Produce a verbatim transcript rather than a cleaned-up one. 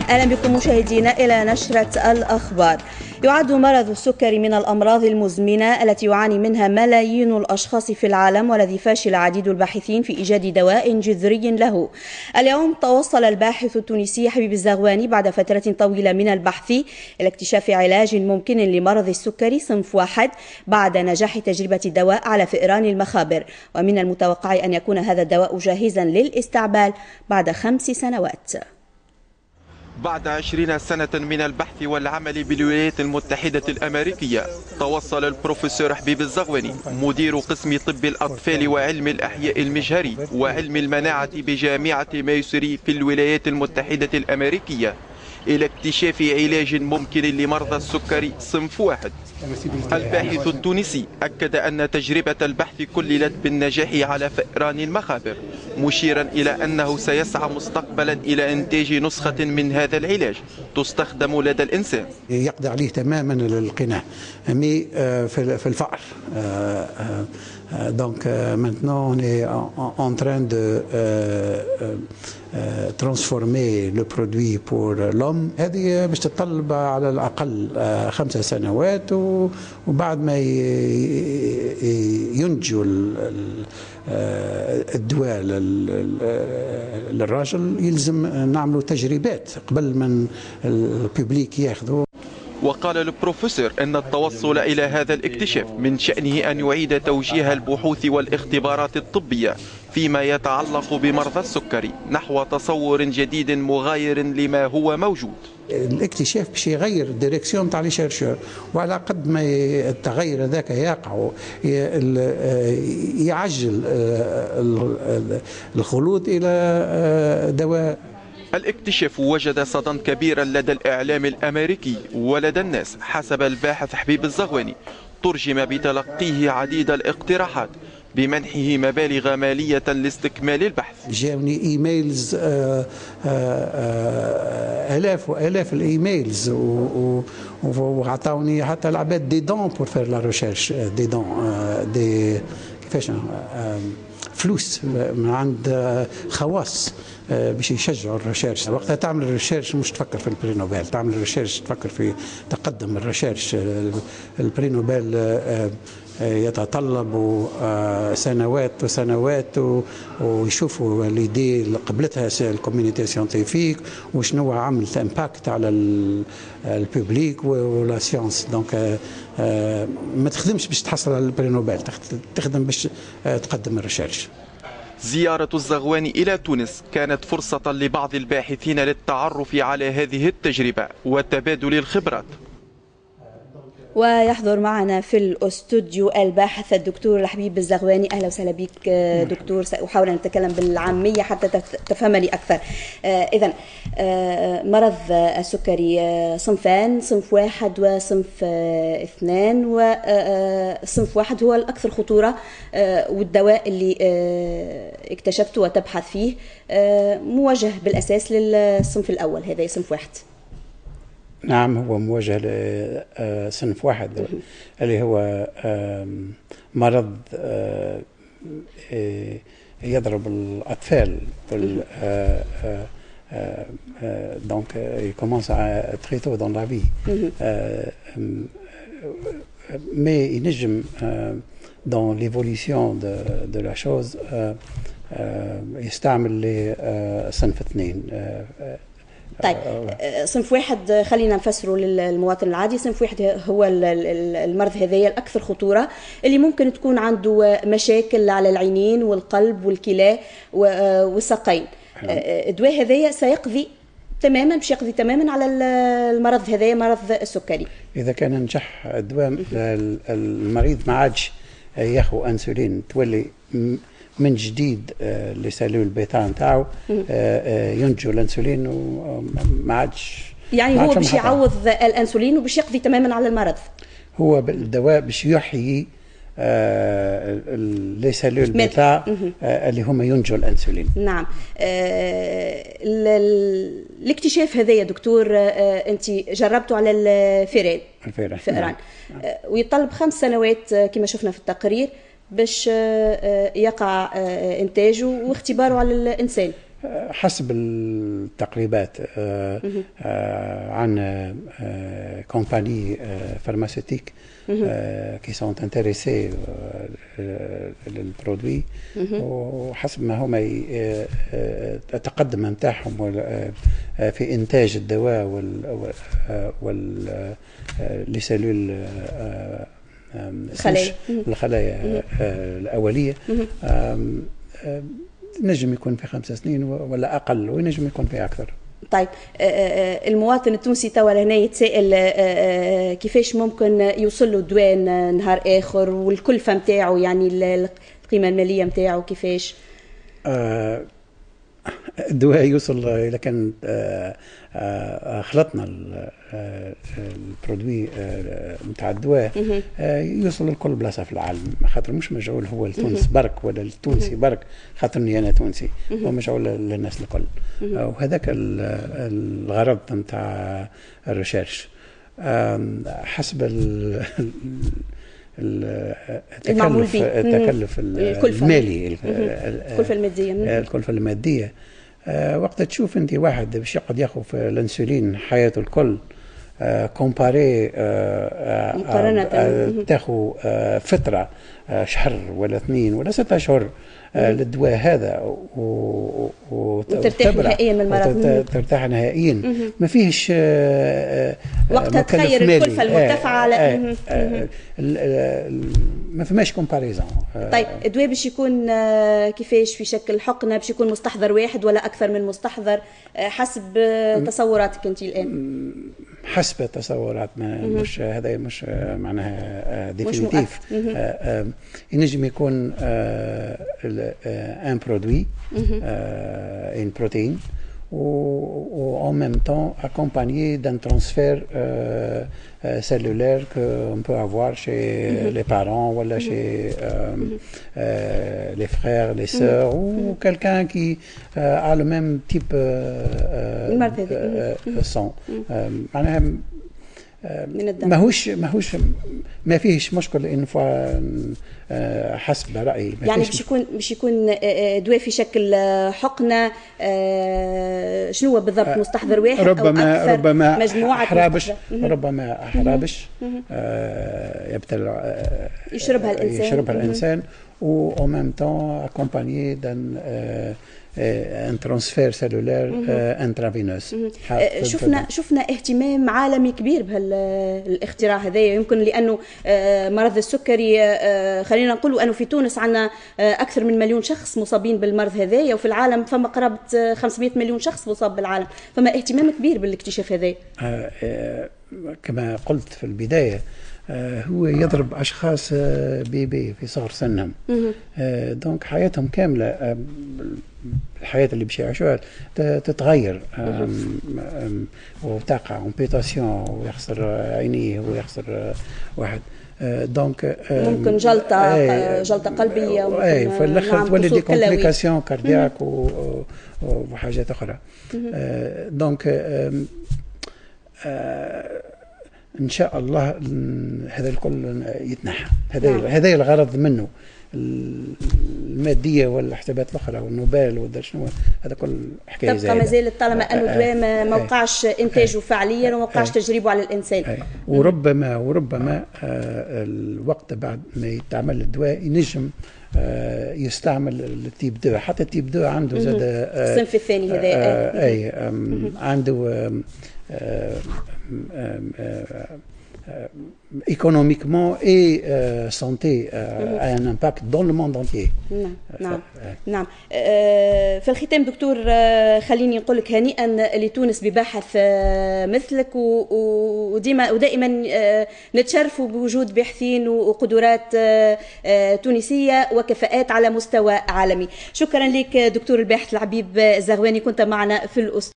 أهلا بكم مشاهدينا إلى نشرة الأخبار. يعد مرض السكري من الأمراض المزمنة التي يعاني منها ملايين الأشخاص في العالم، والذي فشل عديد الباحثين في إيجاد دواء جذري له. اليوم توصل الباحث التونسي حبيب الزغواني بعد فترة طويلة من البحث إلى اكتشاف علاج ممكن لمرض السكري صنف واحد بعد نجاح تجربة الدواء على فئران المخابر، ومن المتوقع أن يكون هذا الدواء جاهزا للاستعمال بعد خمس سنوات. بعد عشرين سنة من البحث والعمل بالولايات المتحدة الأمريكية، توصل البروفيسور حبيب الزغواني مدير قسم طب الأطفال وعلم الأحياء المجهري وعلم المناعة بجامعة ميسوري في الولايات المتحدة الأمريكية إلى اكتشاف علاج ممكن لمرضى السكري صنف واحد. الباحث التونسي أكد أن تجربة البحث كللت بالنجاح على فئران المخابر، مشيرا إلى أنه سيسعى مستقبلا إلى إنتاج نسخة من هذا العلاج تستخدم لدى الإنسان. يقضي عليه تماما القناع مي في الفأر. Donc euh, maintenant on est en, en train de euh, euh, transformer le produit pour l'homme. هذه باش تتطلب على الأقل خمسة سنوات، وبعد ما ينتجوا الدواء للراجل يلزم نعملوا تجربات قبل ما الببليك ياخذوا. وقال البروفيسور أن التوصل إلى هذا الاكتشاف من شأنه أن يعيد توجيه البحوث والاختبارات الطبية فيما يتعلق بمرضى السكري نحو تصور جديد مغاير لما هو موجود. الاكتشاف باش يغير الديريكسيون تاع لي شيرشور، وعلى قد ما التغير هذاك يقع يعجل الخلود إلى دواء. الاكتشاف وجد صدى كبيرا لدى الإعلام الأمريكي ولدى الناس. حسب الباحث حبيب الزغواني، ترجم بتلقيه عديد الاقتراحات بمنحه مبالغ مالية لاستكمال البحث. جاوني ايميلز آلاف وآلاف الايميلز، وعطاوني حتى العباد دي دون بور فير لا ريشيرش، دي دون دي كيفاش فلوس من عند خواص باش يشجعوا الريشيرش. وقتها تعمل الريشيرش مش تفكر في البري نوبل، تعمل الريشيرش تفكر في تقدم الريشيرش. البري نوبل يتطلب سنوات وسنوات، ويشوفوا ليدي اللي قبلتها الكوميونيتي سيانتيفيك وشنو عملت امباكت على الببليك ولا سيونس. دونك ما تخدمش باش تحصل على البري نوبل، تخدم باش تقدم الريشيرش. زيارة الزغواني إلى تونس كانت فرصة لبعض الباحثين للتعرف على هذه التجربة وتبادل الخبرات. ويحضر معنا في الاستوديو الباحث الدكتور حبيب الزغواني. اهلا وسهلا بك دكتور. ساحاول ان اتكلم بالعاميه حتى تفهمني اكثر. اذا مرض السكري صنفان، صنف واحد وصنف اثنان، وصنف واحد هو الاكثر خطوره، والدواء اللي اكتشفته وتبحث فيه موجه بالاساس للصنف الاول، هذا صنف واحد. نعم، هو موجه لصنف واحد اللي هو مرض يضرب الأطفال. دونك يكومونس تري تو دون لا في، مي ينجم دون ليفوليسيون دو لا شوز يستعمل لصنف اثنين. طيب، صنف واحد خلينا نفسره للمواطن العادي. صنف واحد هو المرض هذايا الأكثر خطورة، اللي ممكن تكون عنده مشاكل على العينين والقلب والكلى والساقين. الدواء هذايا سيقضي تماما، باش يقضي تماما على المرض هذايا، مرض السكري. إذا كان نجح الدواء المريض ما عادش ياخذ أنسولين، تولي من جديد لي سيلول بيتا نتاعو ينتجوا الانسولين وما عادش، يعني هو باش يعوض الانسولين وباش يقضي تماما على المرض. هو الدواء باش يحيي لي سيلول بيتا اللي هما ينتجوا الانسولين. نعم. الاكتشاف هذا يا دكتور انت جربته على الفئران الفئران ويطلب خمس سنوات كما شفنا في التقرير باش يقع إنتاجه واختباره على الإنسان. حسب التقريبات عن كومباني فارماسيوتيك كي سون انتريسي للبرودوي، وحسب ما هما التقدم نتاعهم في انتاج الدواء وال لسلول الخلايا الخلايا الأولية، نجم يكون في خمس سنين ولا أقل، ونجم يكون في أكثر. طيب المواطن التونسي توا هنا يتساءل كيفاش ممكن يوصل له الدواء نهار آخر، والكلفة نتاعو يعني القيمة المالية نتاعو كيفاش؟ أه الدواء يوصل إذا كان خلطنا البرودوي نتاع الدواء يوصل لكل بلاصه في العالم، خاطر مش مجعول هو لتونس برك ولا التونسي برك، خاطرني انا تونسي، هو مجعول للناس الكل، وهذاك الغرض نتاع الريشيرش. حسب التكلف التكلف المالي، الكلفه الماديه الكلفه الماديه أه وقت تشوف انت واحد باش يقعد ياخذ في الانسولين حياته الكل، أه كومباري أه مقارنه تاخذ أه فتره أه شهر ولا اثنين ولا ستة اشهر أه للدواء هذا وترتاح نهائيا من المرض، ترتاح نهائيا، ما فيهش أه وقتها تخير الكلفه المرتفعه على أه أه أه ما فماش كومباريزون. طيب الدواء باش يكون كيفاش؟ في شكل حقنه باش يكون مستحضر واحد ولا اكثر من مستحضر حسب تصوراتك انت الان؟ حسب تصورات، مش هذا مش معناها ديفينيتيف. ينجم يكون ان برودوي ان بروتين ou en même temps accompagné d'un transfert euh, euh, cellulaire qu'on peut avoir chez mm-hmm. les parents ou là chez euh, euh, les frères, les sœurs mm-hmm. ou quelqu'un qui euh, a le même type euh, euh, sang. معناها ماهوش ماهوش ما فيهش مشكل ان حسب رايي، يعني باش يكون باش يكون دواء في شكل حقنه، شنو هو بالضبط؟ مستحضر واحد ربما او اكثر؟ ربما مجموعه حرابش، ربما حرابش يبتل يشربها الانسان يشربها الانسان و en même temps accompagné d'un ان ترانسفير سيلولير انترافينوس. شفنا شفنا اهتمام عالمي كبير بهالاختراع هذايا، يمكن لانه مرض السكري خلينا نقولوا انه في تونس عندنا اكثر من مليون شخص مصابين بالمرض هذايا، وفي العالم فما قرابه خمسمائة مليون شخص مصاب بالعالم، فما اهتمام كبير بالاكتشاف هذايا. كما قلت في البدايه هو يضرب أشخاص بيبي في صغر سنهم، دونك حياتهم كاملة، الحياة اللي باش يعيشوها تتغير وتقع امبيتاسيون ويخسر عينيه ويخسر واحد، دونك ممكن جلطة جلطة قلبية، وممكن في الآخر تولي دي كومبليكاسيون كاردياك وحاجات أخرى. دونك ان شاء الله هذا الكل يتنحى، هذا هذا الغرض منه، الماديه والحسابات الاخرى والنوبال ودا شنو، هذا كل حكايه تبقى زايده. ما زالت طالما انه الدواء ما وقعش انتاجه فعليا وما وقعش تجريبه على الانسان. أي. وربما وربما الوقت بعد ما يتعمل الدواء ينجم يستعمل التيب دو، حتى التيب دو عنده زاد الصنف الثاني هذا اي عنده économiquement et euh, santé euh, a un impact dans le monde entier. نعم نعم نعم. في الختام دكتور خليني نقول لك هنيئا لتونس بباحث مثلك، وديما ودائما نتشرفوا بوجود باحثين وقدرات تونسيه وكفاءات على مستوى عالمي. شكرا لك دكتور الباحث العبيب الزغواني، كنت معنا في الأسبوع.